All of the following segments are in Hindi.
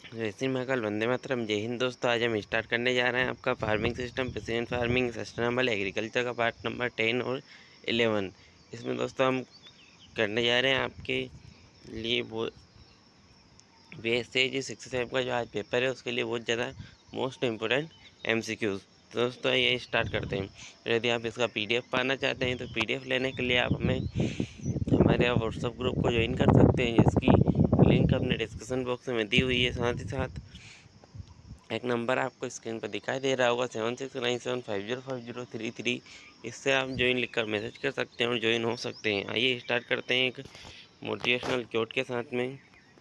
जैसे महाकाल वंदे मातरम। जय हिंद दोस्तों, आज हम स्टार्ट करने जा रहे हैं आपका farming system, precision farming, sustainable agriculture का पार्ट नंबर 10 और 11। इसमें दोस्तों हम करने जा रहे हैं आपके लिए वो वेस्टेज 67 का जो आज पेपर है उसके लिए बहुत ज़्यादा मोस्ट इम्पोर्टेंट MCQs। तो दोस्तों ये स्टार्ट करते हैं। यदि आप इसका PDF पाना चाहते हैं तो PDF लेने के लिए आप हमें हमारे व्हाट्सएप ग्रुप को ज्वाइन कर सकते हैं, जिसकी लिंक अपने डिस्क्रिप्शन बॉक्स में दी हुई है। साथ ही साथ एक नंबर आपको स्क्रीन पर दिखाई दे रहा होगा 7697505033। इससे आप ज्वाइन लिखकर मैसेज कर सकते हैं और ज्वाइन हो सकते हैं। आइए स्टार्ट करते हैं एक मोटिवेशनल कोट के साथ में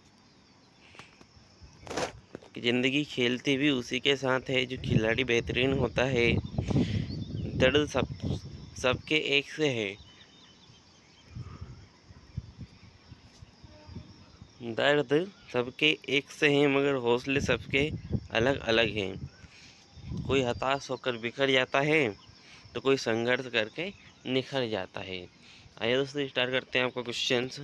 कि ज़िंदगी खेलती भी उसी के साथ है जो खिलाड़ी बेहतरीन होता है। दर्द सबके एक से है, दर्द सबके एक से हैं मगर हौसले सबके अलग अलग हैं। कोई हताश होकर बिखर जाता है तो कोई संघर्ष करके निखर जाता है। आइए दोस्तों स्टार्ट करते हैं आपका क्वेश्चंस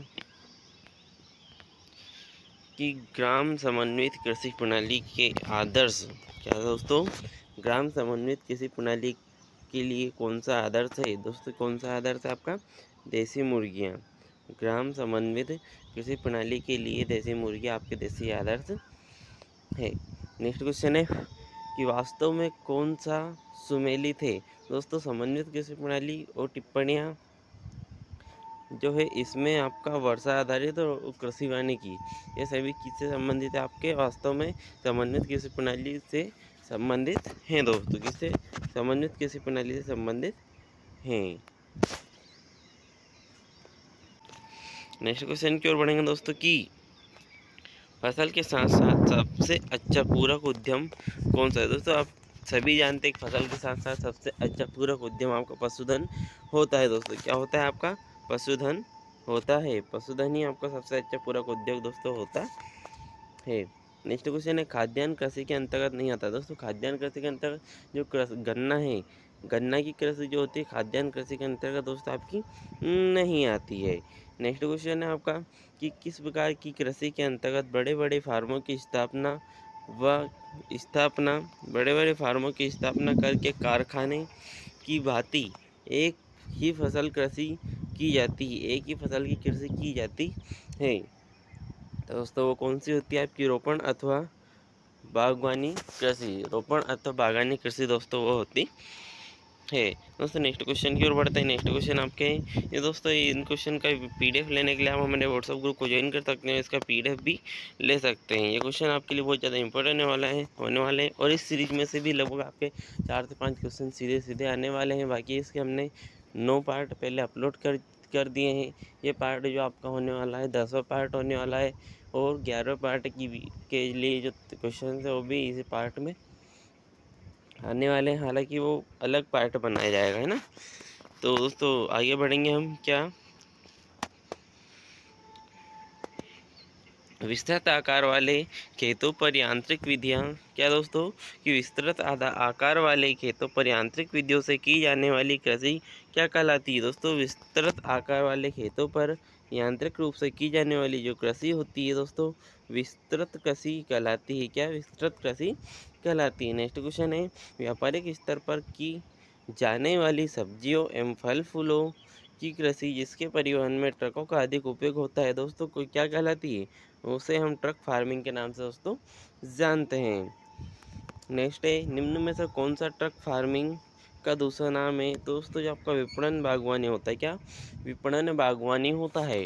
कि ग्राम समन्वित कृषि प्रणाली के आदर्श क्या है दोस्तों। ग्राम समन्वित कृषि प्रणाली के लिए कौन सा आदर्श है दोस्तों? कौन सा आदर्श है आपका? देसी मुर्गियाँ। ग्राम समन्वित कृषि प्रणाली के लिए देसी मुर्गियाँ आपके देसी आदर्श है। नेक्स्ट क्वेश्चन है कि वास्तव में कौन सा सुमेलित है दोस्तों? समन्वित कृषि प्रणाली और टिप्पणियाँ जो है इसमें आपका वर्षा आधारित और कृषि वानिकी ये सभी किससे संबंधित है? आपके वास्तव में समन्वित कृषि प्रणाली से संबंधित हैं दोस्तों। किससे समन्वित कृषि प्रणाली से संबंधित हैं? नेक्स्ट क्वेश्चन की ओर बढ़ेंगे दोस्तों कि फसल के साथ साथ सबसे अच्छा पूरक उद्यम कौन सा है दोस्तों? आप सभी जानते हैं कि फसल के साथ साथ सबसे अच्छा पूरक उद्यम आपका पशुधन होता है दोस्तों। क्या होता है आपका? पशुधन होता है। पशुधन ही आपका सबसे अच्छा पूरक उद्योग दोस्तों होता है। नेक्स्ट क्वेश्चन है खाद्यान्न कृषि के अंतर्गत नहीं आता दोस्तों। खाद्यान्न कृषि के अंतर्गत जो गन्ना है, गन्ना की कृषि जो होती है खाद्यान्न कृषि के अंतर्गत दोस्तों आपकी नहीं आती है। नेक्स्ट क्वेश्चन है आपका कि किस प्रकार की कृषि के अंतर्गत बड़े बड़े फार्मों की स्थापना बड़े बड़े फार्मों की स्थापना करके कारखाने की भांति एक ही फसल कृषि की जाती है, एक ही फसल की कृषि की जाती है। तो दोस्तों वो कौन सी होती है आपकी? रोपण अथवा बागवानी कृषि। रोपण अथवा बागवानी कृषि दोस्तों वो होती है। दोस्तों नेक्स्ट क्वेश्चन की ओर बढ़ते हैं। नेक्स्ट क्वेश्चन आपके ये दोस्तों इन क्वेश्चन का PDF लेने के लिए आप हमारे व्हाट्सएप ग्रुप को ज्वाइन कर सकते हैं, इसका PDF भी ले सकते हैं। ये क्वेश्चन आपके लिए बहुत ज़्यादा इंपॉर्टेंट होने वाले हैं और इस सीरीज में से भी लगभग आपके 4 से 5 क्वेश्चन सीधे सीधे आने वाले हैं। बाकी इसके हमने 9 पार्ट पहले अपलोड कर दिए हैं। ये पार्ट जो आपका होने वाला है 10वां पार्ट होने वाला है और 11वें पार्ट के लिए जो क्वेश्चन है वो भी इसी पार्ट में आने वाले हैं। हालांकि वो अलग पार्ट बनाया जाएगा, है ना। तो दोस्तों आगे बढ़ेंगे हम क्या विस्तृत आकार वाले खेतों पर यांत्रिक विधियां क्या दोस्तों कि विस्तृत आकार वाले खेतों पर यांत्रिक विधियों से की जाने वाली कृषि क्या कहलाती है दोस्तों? विस्तृत आकार वाले खेतों पर यांत्रिक रूप से की जाने वाली जो कृषि होती है दोस्तों विस्तृत कृषि कहलाती है। क्या? विस्तृत कृषि कहलाती है। नेक्स्ट क्वेश्चन है व्यापारिक स्तर पर की जाने वाली सब्जियों एवं फल फूलों की कृषि जिसके परिवहन में ट्रकों का अधिक उपयोग होता है दोस्तों को क्या कहलाती है? उसे हम ट्रक फार्मिंग के नाम से दोस्तों जानते हैं। नेक्स्ट है निम्न में से कौन सा ट्रक फार्मिंग का दूसरा नाम है दोस्तों? जो आपका विपणन बागवानी होता है। क्या? विपणन बागवानी होता है।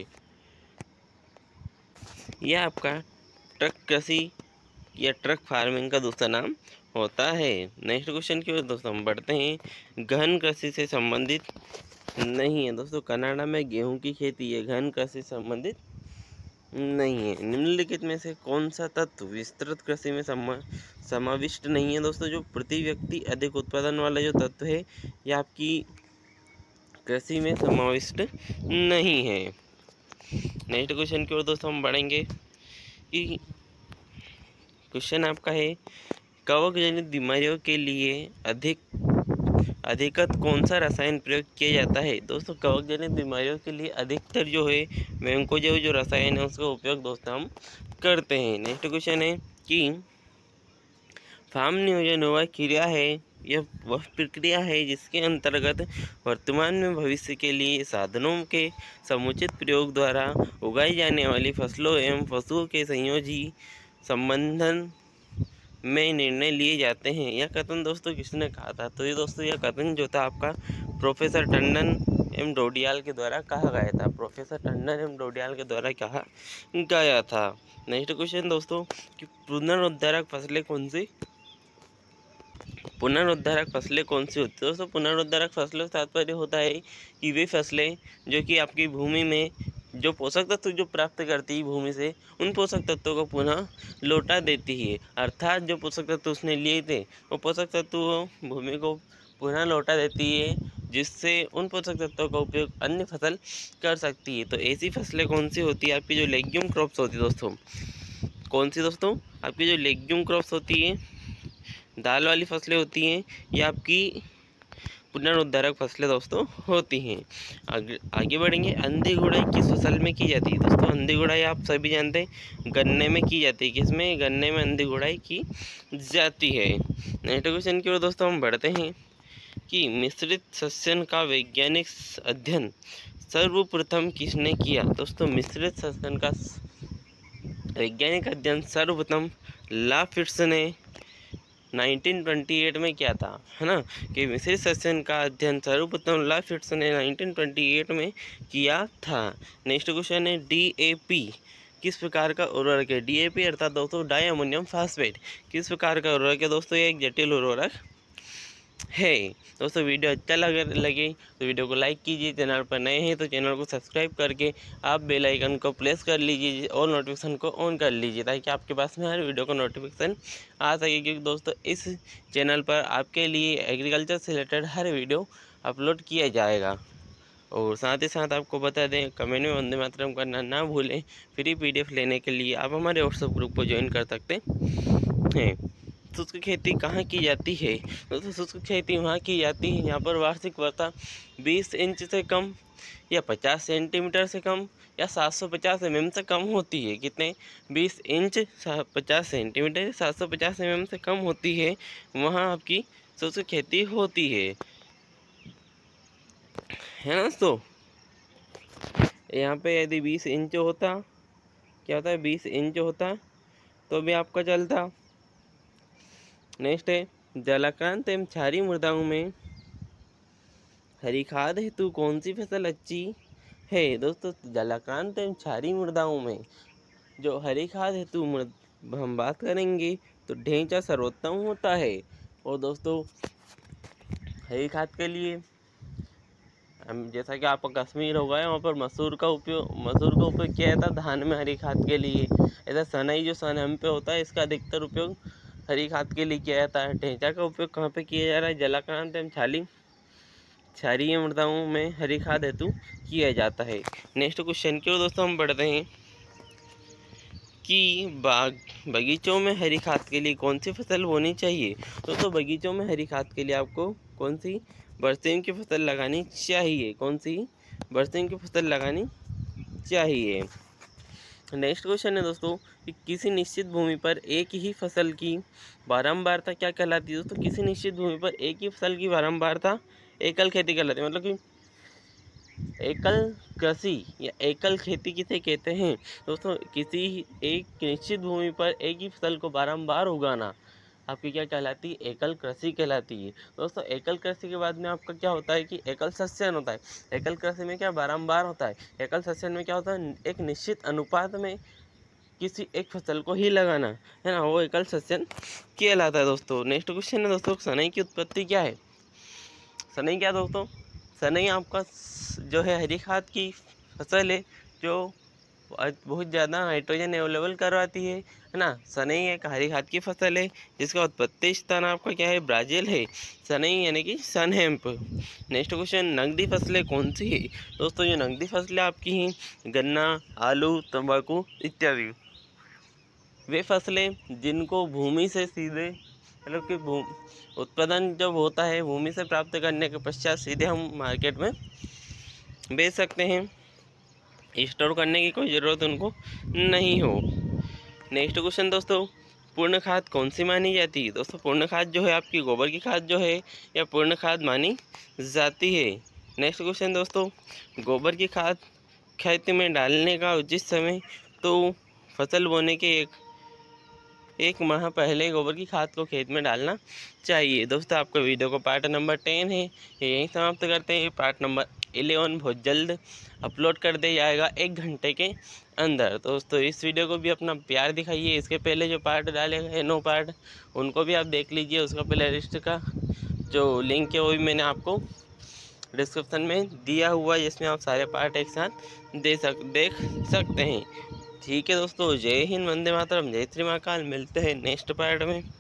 यह आपका ट्रक कृषि या ट्रक फार्मिंग का दूसरा नाम होता है। नेक्स्ट क्वेश्चन की ओर दोस्तों हम बढ़ते हैं। गहन कृषि से संबंधित नहीं है दोस्तों। कनाडा में गेहूं की खेती है, गहन कृषि से संबंधित नहीं है। निम्नलिखित में से कौन सा तत्व विस्तृत कृषि में समाविष्ट नहीं है दोस्तों? जो प्रति व्यक्ति अधिक उत्पादन वाला जो तत्व है यह आपकी कृषि में समाविष्ट नहीं है। नेक्स्ट क्वेश्चन की ओर दोस्तों हम बढ़ेंगे कि क्वेश्चन आपका है कवक जनित बीमारियों के लिए अधिकतर कौन सा रसायन प्रयोग किया जाता है दोस्तों? कवक जनित बीमारियों के लिए अधिकतर जो है मैंकोजेब जो रसायन है उसका उपयोग दोस्तों हम करते हैं। नेक्स्ट क्वेश्चन है कि फार्म नियोजन वह क्रिया है, यह वह प्रक्रिया है जिसके अंतर्गत वर्तमान में भविष्य के लिए साधनों के समुचित प्रयोग द्वारा उगाई जाने वाली फसलों एवं पशुओं के संयोजी संबंधन में निर्णय लिए जाते हैं। यह कथन दोस्तों किसने कहा था? तो ये दोस्तों यह कथन जो था आपका प्रोफेसर टंडन एम डोडियाल के द्वारा कहा गया था। प्रोफेसर टंडन एम डोडियाल के द्वारा कहा गया था। नेक्स्ट क्वेश्चन दोस्तों कि पुनरुद्धारक फसलें कौन सी होती है? दोस्तों पुनरुद्धारक फसलों से तात्पर्य होता है कि वे फसलें जो कि आपकी भूमि में जो पोषक तत्व जो प्राप्त करती है भूमि से, उन पोषक तत्वों को पुनः लौटा देती है। अर्थात जो पोषक तत्व उसने लिए थे वो पोषक तत्व भूमि को पुनः लौटा देती है, जिससे उन पोषक तत्वों का उपयोग अन्य फसल कर सकती है। तो ऐसी फसलें कौन सी होती है? आपकी जो लेग्यूम क्रॉप्स होती है दोस्तों, कौन सी दोस्तों? आपकी जो लेग्यूम क्रॉप्स होती है, दाल वाली फसलें होती हैं, ये आपकी पुनरुद्धारक फसलें दोस्तों होती हैं। आगे बढ़ेंगे। अंधी गुड़ाई किस फसल में की जाती है? दोस्तों अंधी गुड़ाई आप सभी जानते हैं गन्ने में की जाती है। किसमें? गन्ने में अंधी गुड़ाई की जाती है। नेक्स्ट क्वेश्चन की ओर दोस्तों हम बढ़ते हैं कि मिश्रित सस्यन का वैज्ञानिक अध्ययन सर्वप्रथम किसने किया? दोस्तों मिश्रित सस्यन का वैज्ञानिक अध्ययन सर्वप्रथम लाफिट्स ने 1928 में किया था, है ना, कि मिश्रित सस्यन का अध्ययन सर्वप्रथम लाफिट्स ने 1928 में किया था। नेक्स्ट क्वेश्चन है DAP किस प्रकार का उर्वरक है? DAP अर्थात दोस्तों डाई अमोनियम फास्फेट किस प्रकार का उर्वरक है? दोस्तों ये एक जटिल उर्वरक है। दोस्तों वीडियो अच्छा लगे तो वीडियो को लाइक कीजिए। चैनल पर नए हैं तो चैनल को सब्सक्राइब करके आप बेल आइकन को प्रेस कर लीजिए और नोटिफिकेशन को ऑन कर लीजिए, ताकि आपके पास में हर वीडियो का नोटिफिकेशन आ सके। क्योंकि दोस्तों इस चैनल पर आपके लिए एग्रीकल्चर से रिलेटेड हर वीडियो अपलोड किया जाएगा। और साथ ही साथ आपको बता दें, कमेंट में वंदे मातरम करना ना भूलें। फ्री PDF लेने के लिए आप हमारे व्हाट्सएप ग्रुप को ज्वाइन कर सकते हैं। शुष्क खेती कहाँ की जाती है? दोस्तों शुष्क खेती वहाँ की जाती है यहाँ पर वार्षिक वर्षा 20 इंच से कम या 50 सेंटीमीटर से कम या 750 mm से कम होती है। कितने? 20 इंच 50 सेंटीमीटर 750 mm से कम होती है, वहाँ आपकी शुष्क खेती होती है ना दोस्तों। यहाँ पे यदि 20 इंच होता, क्या होता है, 20 इंच होता तो भी आपका चलता। नेक्स्ट है जलाक्रांत एवं क्षारीय मृदाओं में हरी खाद हेतु कौन सी फसल अच्छी है? दोस्तों जलाक्रांत एवं क्षारीय मृदाओं में जो हरी खाद हेतु हम बात करेंगे तो ढेंचा सर्वोत्तम होता है। और दोस्तों हरी खाद के लिए हम जैसा कि आपका कश्मीर हो गया, वहाँ पर मसूर का उपयोग किया जाता है धान में हरी खाद के लिए। ऐसा सनई जो सनम पे होता है, इसका अधिकतर उपयोग हरी खाद के लिए किया जाता है। ढेंचा का उपयोग कहाँ पे किया जा रहा है? जलाक्रांत एवं क्षारीय मृदाओं में हरी खाद हेतु किया जाता है। नेक्स्ट क्वेश्चन की ओर दोस्तों हम बढ़ते हैं कि बगीचों में हरी खाद के लिए कौन सी फसल बोनी चाहिए? दोस्तों बगीचों में हरी खाद के लिए आपको कौन सी बरसीम की फसल लगानी चाहिए? कौन सी बरसीम की फसल लगानी चाहिए? नेक्स्ट क्वेश्चन है दोस्तों कि किसी निश्चित भूमि पर एक ही फसल की बारंबारता क्या कहलाती है? दोस्तों किसी निश्चित भूमि पर एक ही फसल की बारंबारता एकल खेती कहलाती है। मतलब कि एकल कृषि या एकल खेती किसे कहते हैं? दोस्तों किसी एक निश्चित भूमि पर एक ही फसल को बारंबार उगाना आपकी क्या कहलाती है? एकल कृषि कहलाती है। दोस्तों एकल कृषि के बाद में आपका क्या होता है कि एकल सस्यन होता है। एकल कृषि में क्या बारंबार होता है। एकल सस्यन में क्या होता है? एक निश्चित अनुपात में किसी एक फसल को ही लगाना, है ना, वो एकल सस्यन कहलाता है दोस्तों। नेक्स्ट क्वेश्चन है दोस्तों सनई की उत्पत्ति क्या है? सनई क्या दोस्तों? सनई आपका जो है हरी खाद की फसल है जो बहुत ज़्यादा नाइट्रोजन अवेलेबल करवाती है ना। सनई एक हरी खाद की फसल है जिसका उत्पत्ति स्थान आपका क्या है? ब्राज़ील है। सनई यानी कि सन हेम्प। नेक्स्ट क्वेश्चन नकदी फसलें कौन सी है? दोस्तों ये नकदी फसलें आपकी हैं गन्ना, आलू, तंबाकू इत्यादि। वे फसलें जिनको भूमि से सीधे मतलब कि उत्पादन जब होता है भूमि से प्राप्त करने के पश्चात सीधे हम मार्केट में बेच सकते हैं, स्टोर करने की कोई ज़रूरत उनको नहीं हो। नेक्स्ट क्वेश्चन दोस्तों पूर्ण खाद कौन सी मानी जाती है? दोस्तों पूर्ण खाद जो है आपकी गोबर की खाद जो है या पूर्ण खाद मानी जाती है। नेक्स्ट क्वेश्चन दोस्तों, गोबर की खाद खेत में डालने का उचित समय तो फसल बोने के एक माह पहले गोबर की खाद को खेत में डालना चाहिए। दोस्तों आपका वीडियो को पार्ट नंबर 10 है, यहीं समाप्त करते हैं। पार्ट नंबर 11 बहुत जल्द अपलोड कर दिया जाएगा 1 घंटे के अंदर। दोस्तों इस वीडियो को भी अपना प्यार दिखाइए। इसके पहले जो पार्ट डाले गए 9 पार्ट उनको भी आप देख लीजिए। उसका प्ले लिस्ट का जो लिंक है वो भी मैंने आपको डिस्क्रिप्शन में दिया हुआ है, जिसमें आप सारे पार्ट एक साथ देख सकते हैं। ठीक है दोस्तों, जय हिंद, वंदे मातरम, जय श्री महाकाल। मिलते हैं नेक्स्ट पार्ट में।